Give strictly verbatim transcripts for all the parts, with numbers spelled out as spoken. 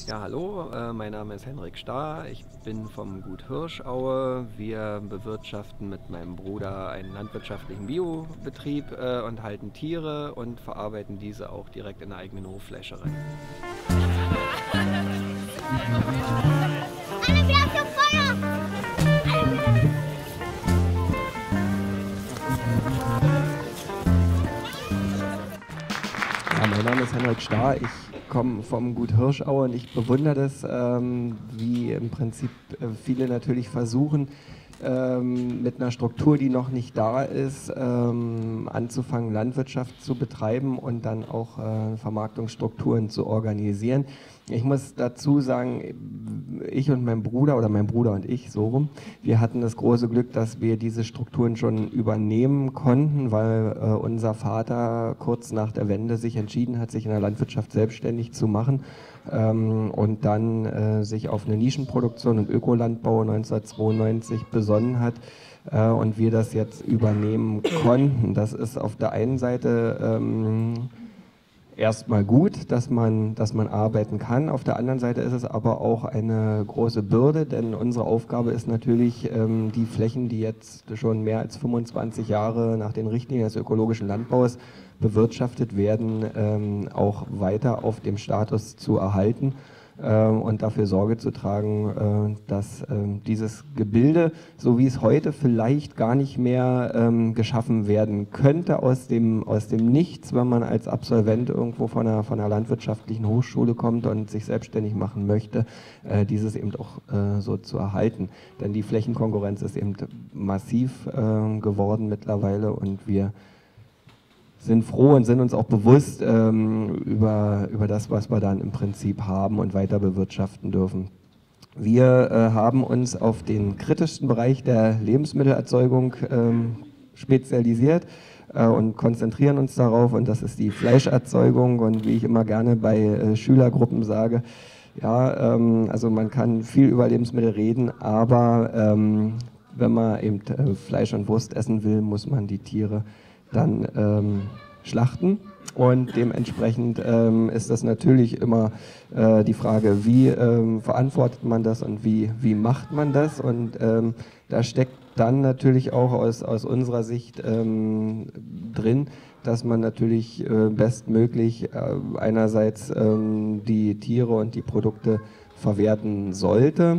Ja, hallo, äh, mein Name ist Henrik Starr, ich bin vom Gut Hirschaue. Wir bewirtschaften mit meinem Bruder einen landwirtschaftlichen Biobetrieb äh, und halten Tiere und verarbeiten diese auch direkt in der eigenen Hoffleischerei. Eine Werfe Feuer! Ja, mein Name ist Henrik Starr, ich komme vom Gut Hirschaue und ich bewundere das, ähm, wie im Prinzip äh, viele natürlich versuchen, ähm, mit einer Struktur, die noch nicht da ist, ähm, anzufangen, Landwirtschaft zu betreiben und dann auch äh, Vermarktungsstrukturen zu organisieren. Ich muss dazu sagen, ich und mein Bruder oder mein Bruder und ich, so rum, wir hatten das große Glück, dass wir diese Strukturen schon übernehmen konnten, weil äh, unser Vater kurz nach der Wende sich entschieden hat, sich in der Landwirtschaft selbstständig zu machen ähm, und dann äh, sich auf eine Nischenproduktion und Ökolandbau neunzehnhundertzweiundneunzig besonnen hat äh, und wir das jetzt übernehmen konnten. Das ist auf der einen Seite ähm, erstmal gut, dass man, dass man arbeiten kann. Auf der anderen Seite ist es aber auch eine große Bürde, denn unsere Aufgabe ist natürlich, ähm, die Flächen, die jetzt schon mehr als fünfundzwanzig Jahre nach den Richtlinien des ökologischen Landbaus bewirtschaftet werden, ähm, auch weiter auf dem Status zu erhalten ähm, und dafür Sorge zu tragen, äh, dass ähm, dieses Gebilde, so wie es heute vielleicht gar nicht mehr ähm, geschaffen werden könnte aus dem, aus dem Nichts, wenn man als Absolvent irgendwo von einer, von einer landwirtschaftlichen Hochschule kommt und sich selbstständig machen möchte, äh, dieses eben auch äh, so zu erhalten. Denn die Flächenkonkurrenz ist eben massiv äh, geworden mittlerweile und wir sind froh und sind uns auch bewusst ähm, über, über das, was wir dann im Prinzip haben und weiter bewirtschaften dürfen. Wir äh, haben uns auf den kritischsten Bereich der Lebensmittelerzeugung ähm, spezialisiert äh, und konzentrieren uns darauf, und das ist die Fleischerzeugung. Und wie ich immer gerne bei äh, Schülergruppen sage, ja, ähm, also man kann viel über Lebensmittel reden, aber ähm, wenn man eben äh, Fleisch und Wurst essen will, muss man die Tiere dann ähm, schlachten. Und dementsprechend ähm, ist das natürlich immer äh, die Frage, wie ähm, verantwortet man das und wie, wie macht man das? Und ähm, da steckt dann natürlich auch aus, aus unserer Sicht ähm, drin, dass man natürlich äh, bestmöglich äh, einerseits ähm, die Tiere und die Produkte verwerten sollte.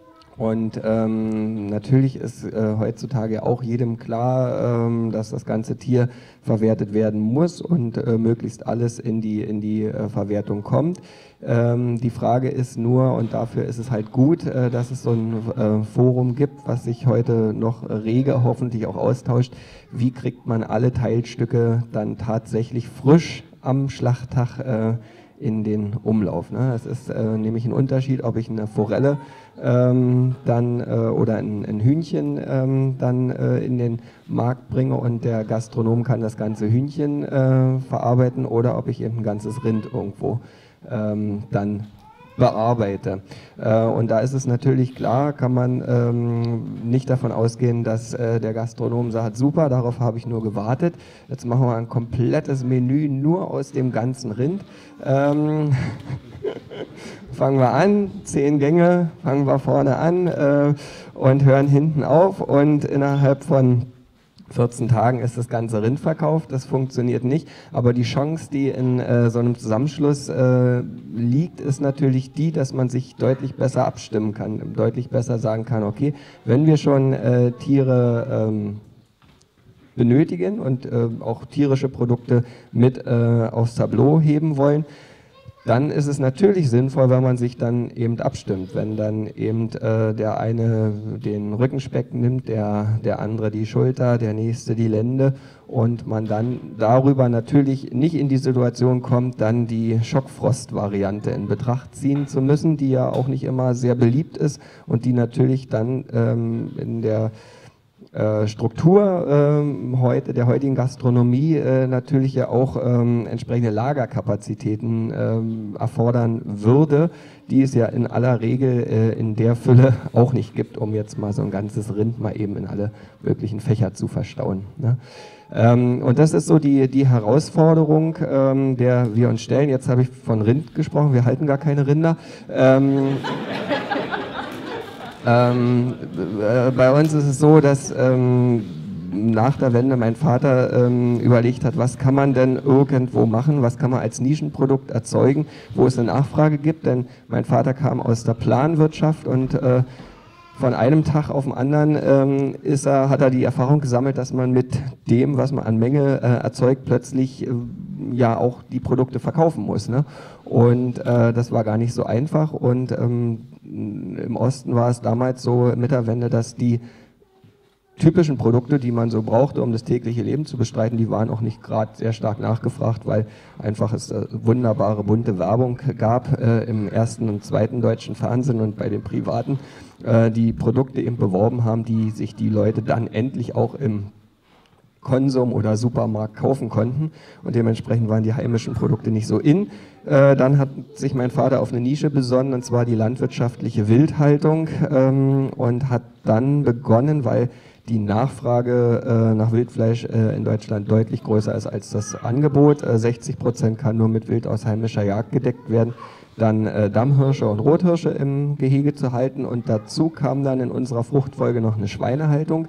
Und ähm, natürlich ist äh, heutzutage auch jedem klar, ähm, dass das ganze Tier verwertet werden muss und äh, möglichst alles in die, in die äh, Verwertung kommt. Ähm, die Frage ist nur, und dafür ist es halt gut, äh, dass es so ein äh, Forum gibt, was sich heute noch rege hoffentlich auch austauscht. Wie kriegt man alle Teilstücke dann tatsächlich frisch am Schlachttag äh, in den Umlauf. Ne? Es ist äh, nämlich ein Unterschied, ob ich eine Forelle ähm, dann äh, oder ein, ein Hühnchen ähm, dann äh, in den Markt bringe und der Gastronom kann das ganze Hühnchen äh, verarbeiten oder ob ich eben ein ganzes Rind irgendwo ähm, dann bearbeite. Äh, und da ist es natürlich klar, kann man ähm, nicht davon ausgehen, dass äh, der Gastronom sagt, super, darauf habe ich nur gewartet, jetzt machen wir ein komplettes Menü nur aus dem ganzen Rind. Ähm, fangen wir an, zehn Gänge, fangen wir vorne an äh, und hören hinten auf und innerhalb von vierzehn Tagen ist das ganze Rind verkauft, das funktioniert nicht, aber die Chance, die in äh, so einem Zusammenschluss äh, liegt, ist natürlich die, dass man sich deutlich besser abstimmen kann, deutlich besser sagen kann, okay, wenn wir schon äh, Tiere ähm, benötigen und äh, auch tierische Produkte mit äh, aufs Tableau heben wollen, dann ist es natürlich sinnvoll, wenn man sich dann eben abstimmt. Wenn dann eben äh, der eine den Rückenspeck nimmt, der, der andere die Schulter, der nächste die Lende und man dann darüber natürlich nicht in die Situation kommt, dann die Schockfrost-Variante in Betracht ziehen zu müssen, die ja auch nicht immer sehr beliebt ist und die natürlich dann ähm, in der Äh, Struktur ähm, heute, der heutigen Gastronomie äh, natürlich ja auch ähm, entsprechende Lagerkapazitäten ähm, erfordern würde, die es ja in aller Regel äh, in der Fülle auch nicht gibt, um jetzt mal so ein ganzes Rind mal eben in alle möglichen Fächer zu verstauen. Ne? Ähm, und das ist so die, die Herausforderung, ähm, der wir uns stellen. Jetzt habe ich von Rind gesprochen, wir halten gar keine Rinder. Ähm, ähm, äh, bei uns ist es so, dass ähm, nach der Wende mein Vater ähm, überlegt hat, was kann man denn irgendwo machen, was kann man als Nischenprodukt erzeugen, wo es eine Nachfrage gibt, denn mein Vater kam aus der Planwirtschaft und äh, von einem Tag auf den anderen ähm, ist er, hat er die Erfahrung gesammelt, dass man mit dem, was man an Menge äh, erzeugt, plötzlich äh, ja auch die Produkte verkaufen muss. Ne? Und äh, das war gar nicht so einfach. Und ähm, im Osten war es damals so mit der Wende, dass die typischen Produkte, die man so brauchte, um das tägliche Leben zu bestreiten, die waren auch nicht gerade sehr stark nachgefragt, weil einfach es äh, wunderbare bunte Werbung gab äh, im ersten und zweiten deutschen Fernsehen und bei den Privaten, äh, die Produkte eben beworben haben, die sich die Leute dann endlich auch im Konsum oder Supermarkt kaufen konnten und dementsprechend waren die heimischen Produkte nicht so in. Äh, dann hat sich mein Vater auf eine Nische besonnen, und zwar die landwirtschaftliche Wildhaltung, ähm, und hat dann begonnen, weil die Nachfrage äh, nach Wildfleisch äh, in Deutschland deutlich größer ist als das Angebot. Äh, sechzig Prozent kann nur mit Wild aus heimischer Jagd gedeckt werden. Dann äh, Dammhirsche und Rothirsche im Gehege zu halten. Und dazu kam dann in unserer Fruchtfolge noch eine Schweinehaltung,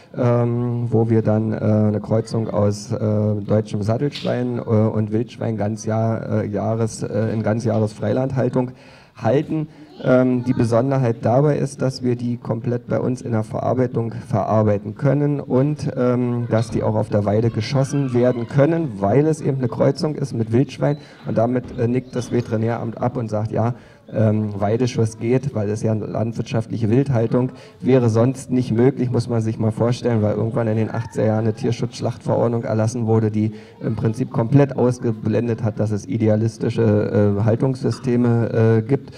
ähm, wo wir dann äh, eine Kreuzung aus äh, deutschem Sattelschwein äh, und Wildschwein ganz Jahr, äh, Jahres, äh, in ganzjahres Freilandhaltung halten. Ähm, die Besonderheit dabei ist, dass wir die komplett bei uns in der Verarbeitung verarbeiten können und ähm, dass die auch auf der Weide geschossen werden können, weil es eben eine Kreuzung ist mit Wildschwein und damit äh, nickt das Veterinäramt ab und sagt, ja, ähm, Weideschuss geht, weil es ja eine landwirtschaftliche Wildhaltung wäre sonst nicht möglich, muss man sich mal vorstellen, weil irgendwann in den achtziger Jahren eine Tierschutzschlachtverordnung erlassen wurde, die im Prinzip komplett ausgeblendet hat, dass es idealistische äh, Haltungssysteme äh, gibt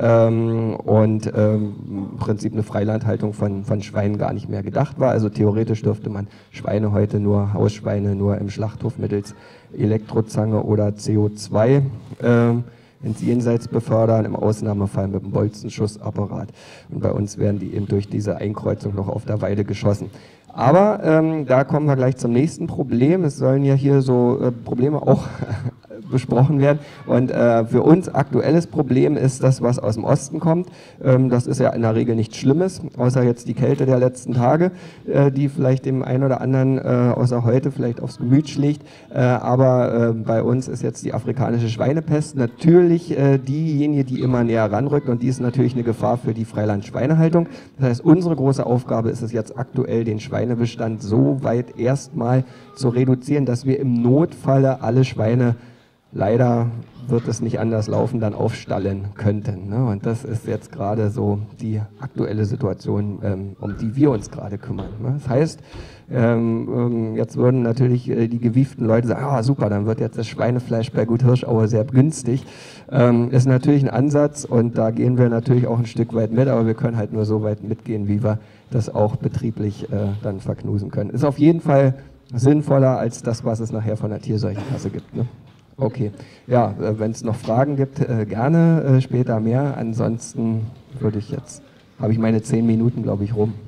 ähm, und ähm, im Prinzip eine Freilandhaltung von, von Schweinen gar nicht mehr gedacht war. Also theoretisch dürfte man Schweine heute nur, Hausschweine nur im Schlachthof mittels Elektrozange oder C O zwei ähm, ins Jenseits befördern, im Ausnahmefall mit einem Bolzenschussapparat. Und bei uns werden die eben durch diese Einkreuzung noch auf der Weide geschossen. Aber ähm, da kommen wir gleich zum nächsten Problem. Es sollen ja hier so äh, Probleme auch besprochen werden. Und äh, für uns aktuelles Problem ist das, was aus dem Osten kommt. Ähm, das ist ja in der Regel nichts Schlimmes, außer jetzt die Kälte der letzten Tage, äh, die vielleicht dem einen oder anderen äh, außer heute vielleicht aufs Gemüt schlägt. Äh, aber äh, bei uns ist jetzt die afrikanische Schweinepest natürlich äh, diejenige, die immer näher ranrückt, und die ist natürlich eine Gefahr für die Freiland-Schweinehaltung. Das heißt, unsere große Aufgabe ist es jetzt aktuell, den Schweinebestand so weit erstmal zu reduzieren, dass wir im Notfalle alle Schweine, leider wird es nicht anders laufen, dann aufstallen könnten. Ne? Und das ist jetzt gerade so die aktuelle Situation, ähm, um die wir uns gerade kümmern. Ne? Das heißt, ähm, jetzt würden natürlich äh, die gewieften Leute sagen, ah super, dann wird jetzt das Schweinefleisch bei Gut Hirschauer sehr günstig. Ähm, ist natürlich ein Ansatz und da gehen wir natürlich auch ein Stück weit mit, aber wir können halt nur so weit mitgehen, wie wir das auch betrieblich äh, dann verknusen können. Ist auf jeden Fall sinnvoller als das, was es nachher von der Tierseuchenkasse gibt. Ne? Okay, ja, wenn es noch Fragen gibt, äh, gerne äh, später mehr. Ansonsten würde ich jetzt, habe ich meine zehn Minuten, glaube ich, rum.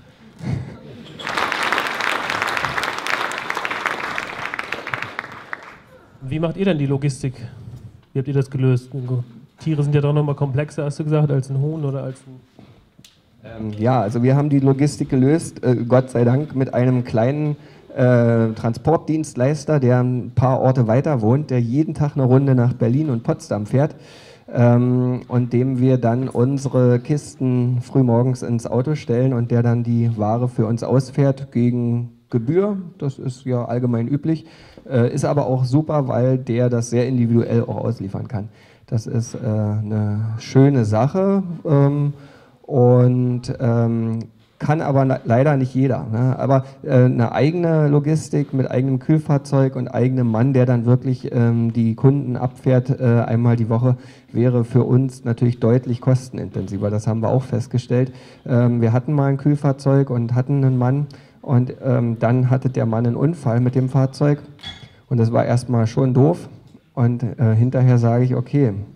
Wie macht ihr denn die Logistik? Wie habt ihr das gelöst? Tiere sind ja doch nochmal komplexer, hast du gesagt, als ein Huhn oder als ein... Ähm, ja, also wir haben die Logistik gelöst, äh, Gott sei Dank, mit einem kleinen Äh, Transportdienstleister, der ein paar Orte weiter wohnt, der jeden Tag eine Runde nach Berlin und Potsdam fährt ähm, und dem wir dann unsere Kisten frühmorgens ins Auto stellen und der dann die Ware für uns ausfährt gegen Gebühr. Das ist ja allgemein üblich, äh, ist aber auch super, weil der das sehr individuell auch ausliefern kann. Das ist äh, eine schöne Sache ähm, und ähm, kann aber leider nicht jeder. Ne? Aber äh, eine eigene Logistik mit eigenem Kühlfahrzeug und eigenem Mann, der dann wirklich ähm, die Kunden abfährt äh, einmal die Woche, wäre für uns natürlich deutlich kostenintensiver. Das haben wir auch festgestellt. Ähm, wir hatten mal ein Kühlfahrzeug und hatten einen Mann und ähm, dann hatte der Mann einen Unfall mit dem Fahrzeug und das war erstmal schon doof und äh, hinterher sage ich, okay,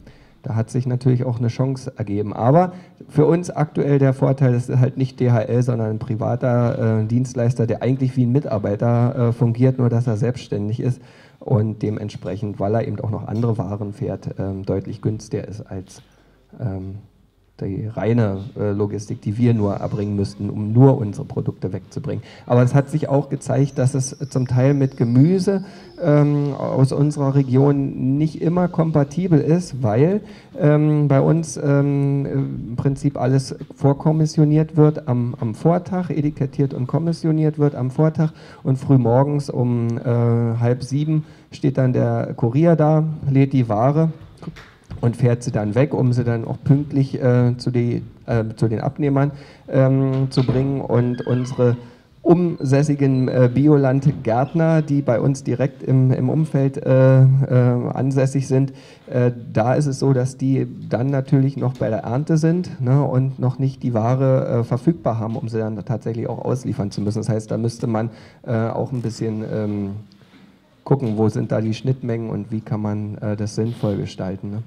da hat sich natürlich auch eine Chance ergeben. Aber für uns aktuell der Vorteil, das ist halt nicht D H L, sondern ein privater äh, Dienstleister, der eigentlich wie ein Mitarbeiter äh, fungiert, nur dass er selbstständig ist und dementsprechend, weil er eben auch noch andere Waren fährt, ähm, deutlich günstiger ist als ähm, die reine äh, Logistik, die wir nur erbringen müssten, um nur unsere Produkte wegzubringen. Aber es hat sich auch gezeigt, dass es zum Teil mit Gemüse ähm, aus unserer Region nicht immer kompatibel ist, weil ähm, bei uns ähm, im Prinzip alles vorkommissioniert wird am, am Vortag, etikettiert und kommissioniert wird am Vortag und frühmorgens um äh, halb sieben steht dann der Kurier da, lädt die Ware und fährt sie dann weg, um sie dann auch pünktlich äh, zu, die, äh, zu den Abnehmern ähm, zu bringen. Und unsere umsässigen äh, Bioland-Gärtner, die bei uns direkt im, im Umfeld äh, äh, ansässig sind, äh, da ist es so, dass die dann natürlich noch bei der Ernte sind, ne, und noch nicht die Ware äh, verfügbar haben, um sie dann tatsächlich auch ausliefern zu müssen. Das heißt, da müsste man äh, auch ein bisschen ähm, gucken, wo sind da die Schnittmengen und wie kann man äh, das sinnvoll gestalten. Ne?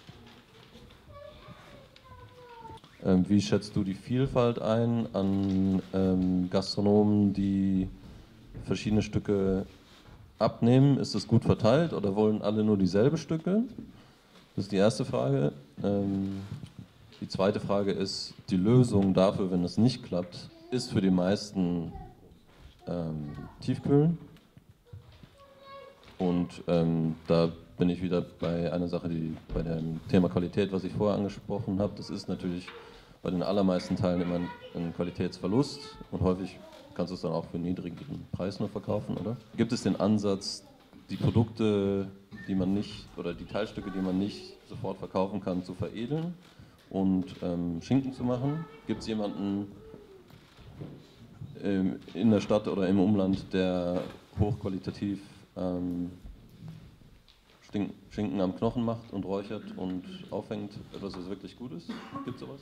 Ähm, wie schätzt du die Vielfalt ein an ähm, Gastronomen, die verschiedene Stücke abnehmen? Ist es gut verteilt oder wollen alle nur dieselbe Stücke? Das ist die erste Frage. Ähm, die zweite Frage ist, die Lösung dafür, wenn es nicht klappt, ist für die meisten ähm, Tiefkühlen. Und ähm, da bin ich wieder bei einer Sache, die bei dem Thema Qualität, was ich vorher angesprochen habe, das ist natürlich bei den allermeisten Teilen immer ein, ein Qualitätsverlust und häufig kannst du es dann auch für einen niedrigen Preis nur verkaufen, oder? Gibt es den Ansatz, die Produkte, die man nicht, oder die Teilstücke, die man nicht sofort verkaufen kann, zu veredeln und ähm, Schinken zu machen? Gibt es jemanden ähm, in der Stadt oder im Umland, der hochqualitativ ähm, Schinken am Knochen macht und räuchert und aufhängt, etwas, was wirklich gut ist? Gibt es sowas?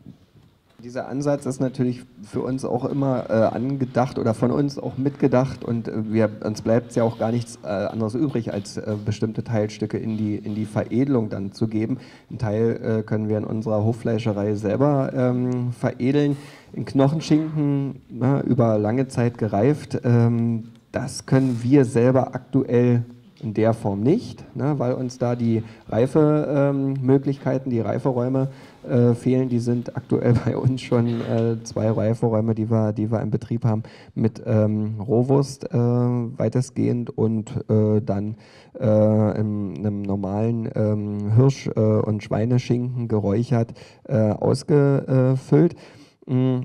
Dieser Ansatz ist natürlich für uns auch immer äh, angedacht oder von uns auch mitgedacht und äh, wir, uns bleibt es ja auch gar nichts äh, anderes übrig, als äh, bestimmte Teilstücke in die, in die Veredelung dann zu geben. Ein Teil äh, können wir in unserer Hoffleischerei selber ähm, veredeln. In Knochenschinken, ne, über lange Zeit gereift, ähm, das können wir selber aktuell in der Form nicht, ne, weil uns da die Reifemöglichkeiten, ähm, die Reiferäume äh, fehlen. Die sind aktuell bei uns schon äh, zwei Reiferäume, die wir, die wir im Betrieb haben, mit ähm, Rohwurst äh, weitestgehend und äh, dann äh, in einem normalen ähm, Hirsch- äh, und Schweineschinken geräuchert äh, ausgefüllt. Mm.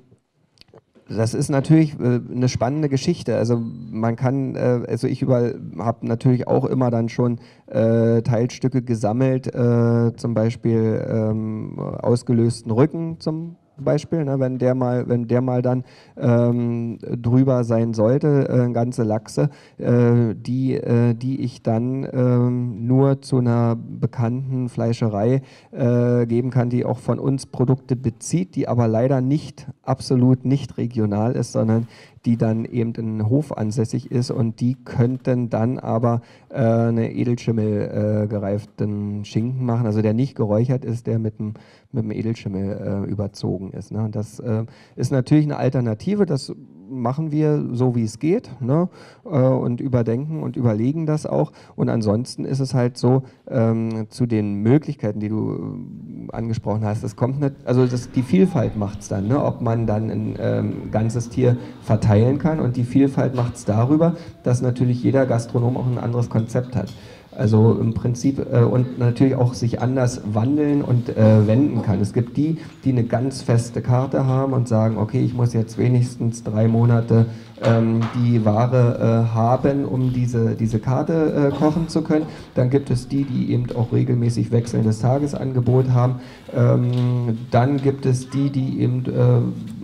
Das ist natürlich äh, eine spannende Geschichte. Also man kann, äh, also ich habe natürlich auch immer dann schon äh, Teilstücke gesammelt, äh, zum Beispiel ähm, ausgelösten Rücken zum Beispiel, ne, wenn der mal, wenn der mal dann ähm, drüber sein sollte, äh, ganze Lachse, äh, die, äh, die ich dann ähm, nur zu einer bekannten Fleischerei äh, geben kann, die auch von uns Produkte bezieht, die aber leider nicht absolut nicht regional ist, sondern die dann eben in Hof ansässig ist und die könnten dann aber äh, eine Edelschimmel äh, gereiften Schinken machen, also der nicht geräuchert ist, der mit dem mit dem Edelschimmel äh, überzogen ist. Ne? Und das äh, ist natürlich eine Alternative, das machen wir so, wie es geht, ne? äh, und überdenken und überlegen das auch. Und ansonsten ist es halt so, ähm, zu den Möglichkeiten, die du äh, angesprochen hast, es kommt nicht, also das, die Vielfalt macht es dann, ne? Ob man dann ein ähm, ganzes Tier verteilen kann und die Vielfalt macht es darüber, dass natürlich jeder Gastronom auch ein anderes Konzept hat. Also im Prinzip äh, und natürlich auch sich anders wandeln und äh, wenden kann. Es gibt die, die eine ganz feste Karte haben und sagen, okay, ich muss jetzt wenigstens drei Monate ähm, die Ware äh, haben, um diese, diese Karte äh, kochen zu können. Dann gibt es die, die eben auch regelmäßig wechselndes Tagesangebot haben. Ähm, dann gibt es die, die eben äh,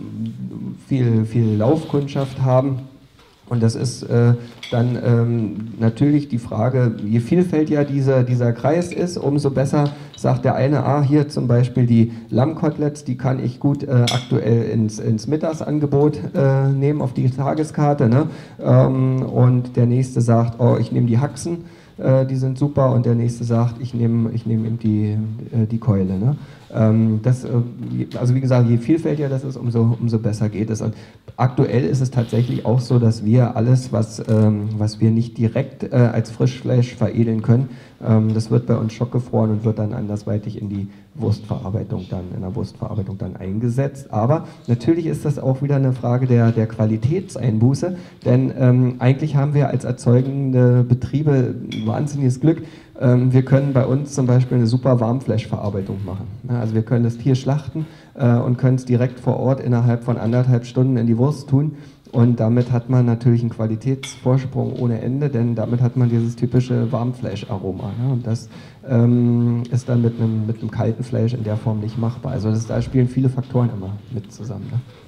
viel, viel Laufkundschaft haben. Und das ist äh, dann ähm, natürlich die Frage, je vielfältiger dieser, dieser Kreis ist, umso besser sagt der eine, ah, hier zum Beispiel die Lammkoteletts, die kann ich gut äh, aktuell ins, ins Mittagsangebot äh, nehmen, auf die Tageskarte. Ne? Ähm, und der nächste sagt, oh, ich nehme die Haxen. äh, die sind super, und der nächste sagt, ich nehme ich nehm eben die, äh, die Keule. Ne? Ähm, das, äh, also wie gesagt, je vielfältiger das ist, umso, umso besser geht es. Und aktuell ist es tatsächlich auch so, dass wir alles, was, ähm, was wir nicht direkt äh, als Frischfleisch veredeln können, ähm, das wird bei uns schockgefroren und wird dann andersweitig in die Wurstverarbeitung dann, in der Wurstverarbeitung dann eingesetzt. Aber natürlich ist das auch wieder eine Frage der, der Qualitätseinbuße, denn ähm, eigentlich haben wir als erzeugende Betriebe ein wahnsinniges Glück. Ähm, wir können bei uns zum Beispiel eine super Warmfleischverarbeitung machen. Ja, also wir können das Tier schlachten äh, und können es direkt vor Ort innerhalb von anderthalb Stunden in die Wurst tun. Und damit hat man natürlich einen Qualitätsvorsprung ohne Ende, denn damit hat man dieses typische Warmfleischaroma. Ne? Und das ähm, ist dann mit einem, mit einem kalten Fleisch in der Form nicht machbar. Also das, da spielen viele Faktoren immer mit zusammen. Ne?